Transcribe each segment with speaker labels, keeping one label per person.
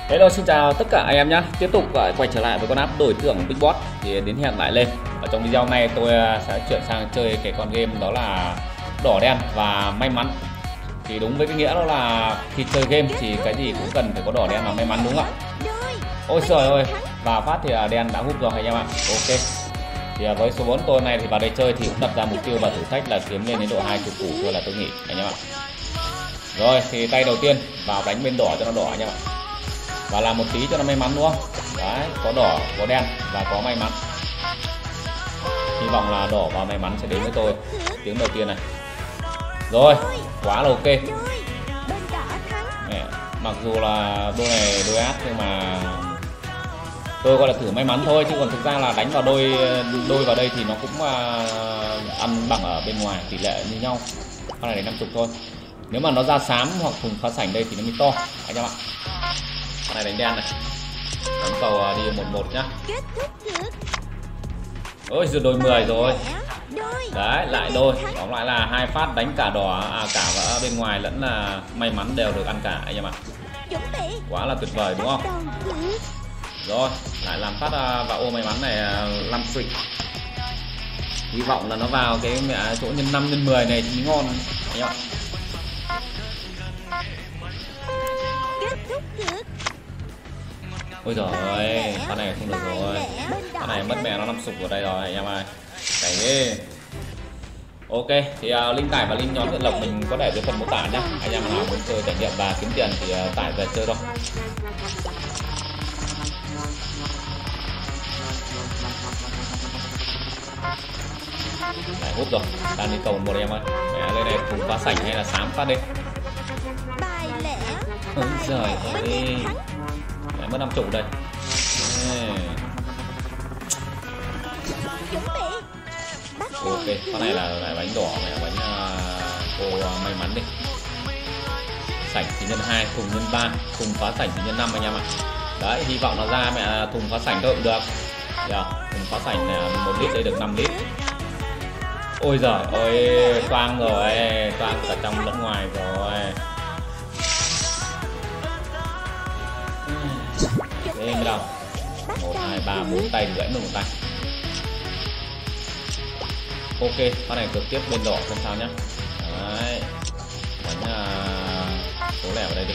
Speaker 1: Hello, xin chào tất cả anh em nhé. Tiếp tục quay trở lại với con app đổi thưởng Big Boss thì đến hẹn lại lên. Ở trong video này tôi sẽ chuyển sang chơi cái con game đó là đỏ đen và may mắn. Thì đúng với cái nghĩa đó là khi chơi game thì cái gì cũng cần phải có đỏ đen và may mắn, đúng không ạ? Ôi trời ơi, và phát thì đen đã hút rồi anh em ạ. Ok. Thì với số 4 tôi này thì vào đây chơi thì cũng đặt ra mục tiêu và thử thách là kiếm lên đến độ 20 củ thôi là tôi nghỉ anh em ạ. Rồi thì tay đầu tiên vào đánh bên đỏ cho nó đỏ anh em ạ. Và làm một tí cho nó may mắn, đúng không? Đấy, có đỏ, có đen và có may mắn. Hy vọng là đỏ và may mắn sẽ đến với tôi tiếng đầu tiên này. Rồi, quá là ok. Mẹ, mặc dù là đôi này đôi ác nhưng mà tôi gọi là thử may mắn thôi, chứ còn thực ra là đánh vào đôi vào đây thì nó cũng ăn bằng ở bên ngoài, tỷ lệ như nhau. Con này đánh 50 thôi. Nếu mà nó ra xám hoặc thùng phá sảnh đây thì nó mới to anh em ạ. Con này đánh đen này, đánh cầu đi 1-1 nhá. Ôi giờ đôi 10 rồi. Đấy, lại đôi, tóm lại là hai phát đánh cả đỏ cả bên ngoài lẫn là may mắn đều được ăn cả anh em ạ. Quá là tuyệt vời đúng không? Rồi, lại làm phát vào ô may mắn này 5 free. Hy vọng là nó vào cái mẹ chỗ nhân 5 nhân 10 này thì ngon anh em ạ. Ôi giời ơi, con này không được rồi. Con này mất mẹ nó 5 sục ở đây rồi anh em ơi. Cái ghê. Ok, thì link tải và link nhóm Thiện Lộc mình có để dưới phần mô tả nhé. Anh em nào muốn chơi trải nghiệm và kiếm tiền thì tải về chơi thôi. Lại hút rồi, đang đi cầu một em ơi. Mẹ lên đây cùng phá sảnh hay là xám phát đi. Ôi giời ơi, lại mất 50 đây. Ok, con này là lại bánh đỏ này, bánh cô may mắn đi. Sảnh thì nhân 2, thùng nhân 3, thùng phá sảnh thì nhân 5 anh em ạ. Đấy, hy vọng nó ra mẹ thùng phá sảnh thôi cũng được. Thùng phá sảnh này 1 lít đây được 5 lít. Ôi giời ơi, toang rồi, toang cả trong lẫn ngoài rồi. Thế mới đâu. 1, 2, 3, 4 tay gãy một tay. Ok, con này cực tiếp bên đỏ không sao nhá. Đấy, đánh số lẻ vào đây đi.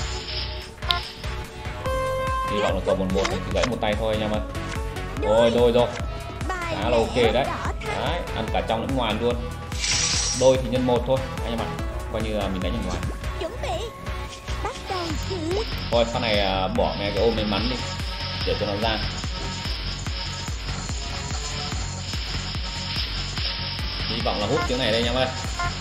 Speaker 1: Hy vọng là cầu 1-1 thì gãy một tay thôi anh em ơi. Rồi, đôi rồi, khá là ok đấy. Đấy, ăn cả trong lẫn ngoài luôn. Đôi thì nhân 1 thôi anh em ạ, coi như là mình đánh ở ngoài. Thôi con này bỏ ngay cái ô may mắn đi để cho nó ra. Hy vọng là hút tiếng này đây anh em ơi.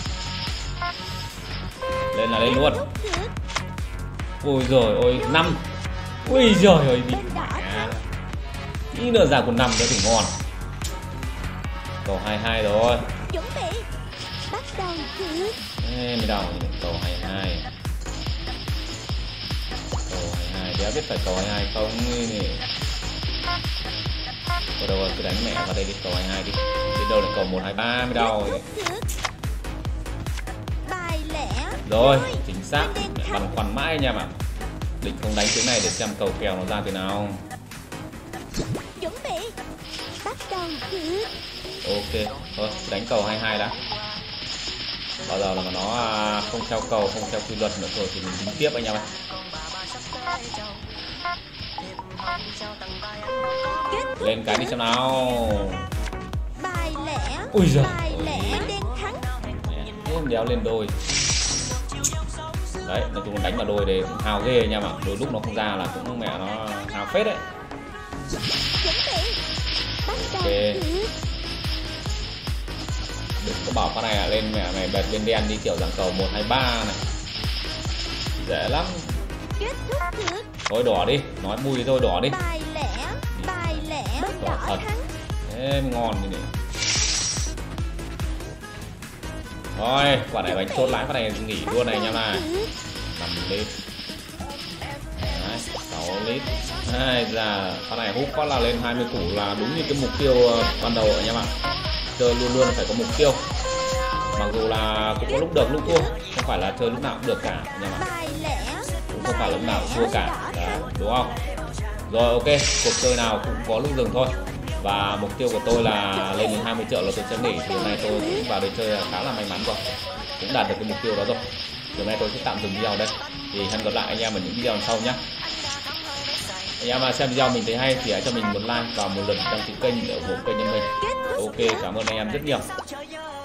Speaker 1: Lên là lên luôn. Ôi giời ơi, 5. Ui giời ơi, bị tí nữa ra còn 5 nữa thì ngon. Cầu 22 rồi. Ê, mới đầu cầu 22. Cầu 22, đéo biết phải cầu 22 không nè. Cầu đâu rồi, cứ đánh mẹ vào đây đi, cầu 22 đi. Đến đâu là cầu 123 mới đầu. Rồi, chính xác, băn khoăn mãi nha mà. Định không đánh tiếng này để xem cầu kèo nó ra thế nào. Ok, thôi đánh cầu 22 đã. Bao giờ là mà nó không theo cầu, không theo quy luật nữa rồi thì mình tính tiếp anh em ơi. Lên cái đi xem nào. Ui giời ơi, đéo lên đôi. Đấy, nói chung đánh vào đôi để cũng hào ghê nha mà. Đôi lúc nó không ra là cũng mẹ nó hào phết đấy. Ok, đừng có bảo con này lên mẹ mày bệt bên đen đi kiểu dạng cầu 123 này, dễ lắm. Thôi đỏ đi, nói bùi thôi, đỏ đi. Đỏ thật, thế ngon như này. Rồi, quả này bánh chốt lái, quả này nghỉ luôn này nha mà. 5 lít. Đấy, 6 lít. Hai ra, quả này hút phát là lên 20 củ là đúng như cái mục tiêu ban đầu anh em ạ. Chơi luôn luôn phải có mục tiêu. Mặc dù là cũng có lúc được lúc thua, không phải là chơi lúc nào cũng được cả anh em ạ. không phải lúc nào cũng thua cả. Đấy, đúng không? Rồi ok, cuộc chơi nào cũng có lúc dừng thôi. Và mục tiêu của tôi là lên đến 20 triệu là tôi sẽ nghỉ. Thì hôm nay tôi cũng vào đây chơi khá là may mắn rồi, cũng đạt được cái mục tiêu đó rồi. Thì hôm nay tôi sẽ tạm dừng video đây. Thì hẹn gặp lại anh em ở những video sau nhé. Anh em mà xem video mình thấy hay thì hãy cho mình một like và một lượt đăng ký kênh để ủng hộ kênh của mình. Ok, cảm ơn anh em rất nhiều.